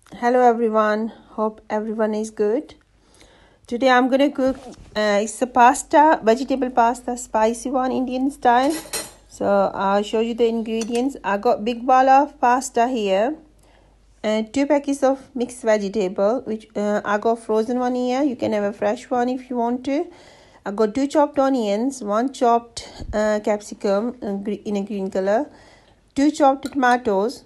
Hello everyone, hope everyone is good. Today I'm gonna cook it's a pasta, vegetable pasta, spicy one, Indian style. So I'll show you the ingredients. I got big bowl of pasta here and 2 packets of mixed vegetable, which I got frozen one here. You can have a fresh one if you want to. I got 2 chopped onions, 1 chopped capsicum in a green color, 2 chopped tomatoes,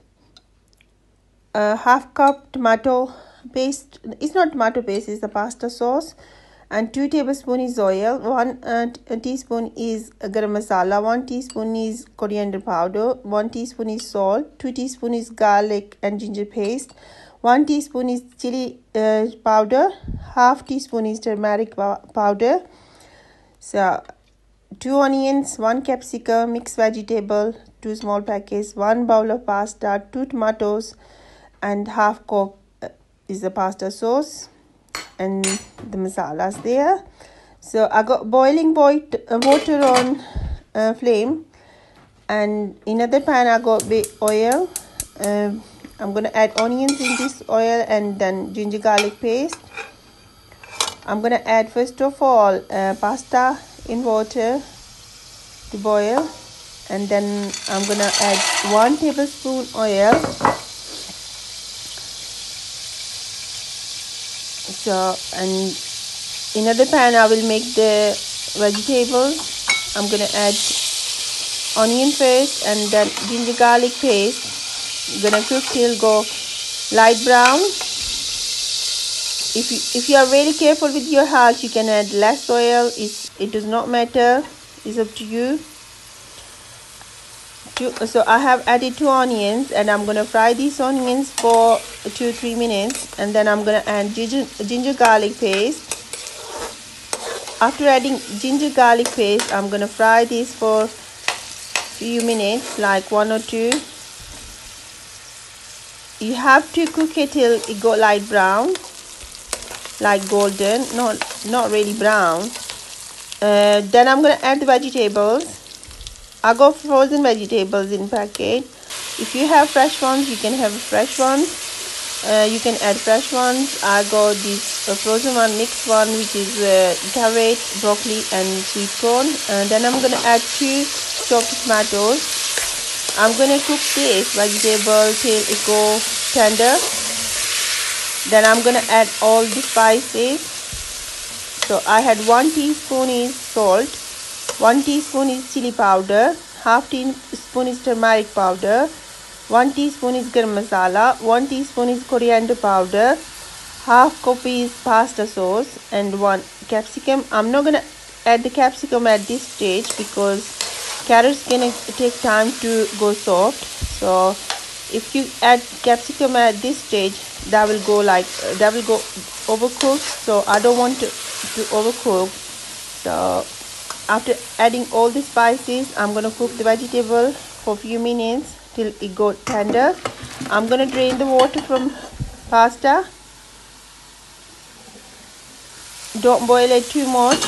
half cup tomato paste. It's not tomato paste, it's the pasta sauce, and 2 tablespoons is oil, 1 teaspoon is garam masala, 1 teaspoon is coriander powder, 1 teaspoon is salt, 2 teaspoon is garlic and ginger paste, 1 teaspoon is chili powder, half teaspoon is turmeric powder. So 2 onions, 1 capsicum, mixed vegetable, 2 small packets, 1 bowl of pasta, 2 tomatoes, and half cup is the pasta sauce and the masalas there. So I got boiling water on flame, and in other pan I got oil. I'm gonna add onions in this oil and then ginger garlic paste. I'm gonna add first of all pasta in water to boil, and then I'm gonna add 1 tablespoon oil. So, and in other pan I will make the vegetables. I'm gonna add onion paste and then ginger garlic paste. I'm gonna cook till go light brown. If you are very careful with your health, you can add less oil. It does not matter. It's up to you. So I have added 2 onions, and I'm gonna fry these onions for 2-3 minutes, and then I'm gonna add ginger garlic paste. After adding ginger garlic paste, I'm gonna fry this for few minutes, like 1 or 2. You have to cook it till it go light brown, like golden, not really brown. Then I'm gonna add the vegetables. I got frozen vegetables in packet. If you have fresh ones, you can have fresh ones. You can add fresh ones. I got this frozen one, mixed one, which is carrot, broccoli, and sweet corn. And then I'm gonna add 2 chopped tomatoes. I'm gonna cook this vegetable till it go tender. Then I'm gonna add all the spices. So I had 1 teaspoon is salt, 1 teaspoon is chili powder, half teaspoon is turmeric powder, 1 teaspoon is garam masala, 1 teaspoon is coriander powder, half cup is pasta sauce, and 1 capsicum. I'm not gonna add the capsicum at this stage because carrots gonna take time to go soft. So if you add capsicum at this stage, that will go overcooked. So I don't want to overcook. So after adding all the spices, I'm gonna cook the vegetable for a few minutes till it got tender. I'm gonna drain the water from pasta. Don't boil it too much.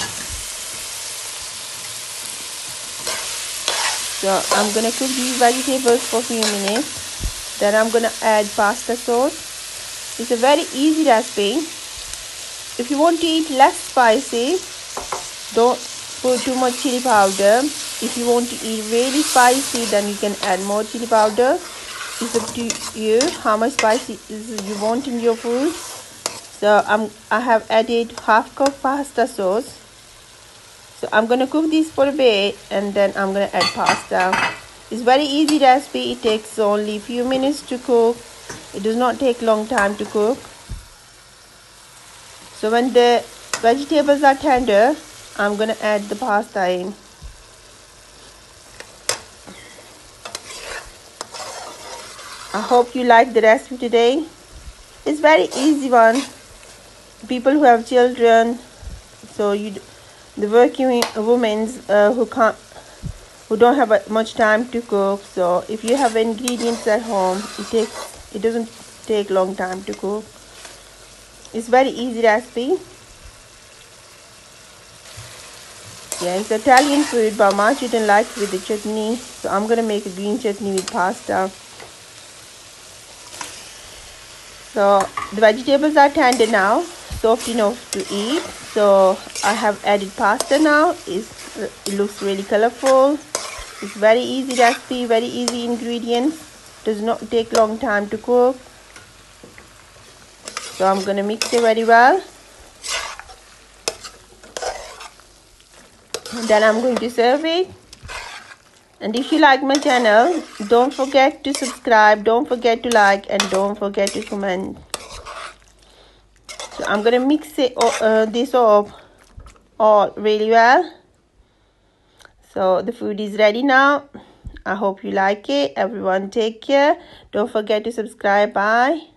So I'm gonna cook these vegetables for a few minutes. Then I'm gonna add pasta sauce. It's a very easy recipe. If you want to eat less spicy, don't put too much chili powder. If you want to eat really spicy, then you can add more chili powder. It's up to you how much spicy you want in your food. So I have added half cup pasta sauce. So I'm gonna cook this for a bit, and then I'm gonna add pasta. It's very easy recipe. It takes only few minutes to cook. It does not take long time to cook. So when the vegetables are tender, I'm gonna add the pasta in. I hope you like the recipe today. It's very easy one. People who have children, so the working women who don't have much time to cook. So if you have ingredients at home, it doesn't take long time to cook. It's very easy recipe. Yeah, it's Italian food, but my children like it with the chutney, so I'm gonna make a green chutney with pasta. So the vegetables are tender now, soft enough to eat. So I have added pasta now. It looks really colorful. It's very easy recipe, very easy ingredients. Does not take long time to cook. So I'm gonna mix it very well. And then I'm going to serve it. And if you like my channel, don't forget to subscribe, don't forget to like, and don't forget to comment. So I'm gonna mix it this up all really well. So the food is ready now. I hope you like it. Everyone take care. Don't forget to subscribe. Bye.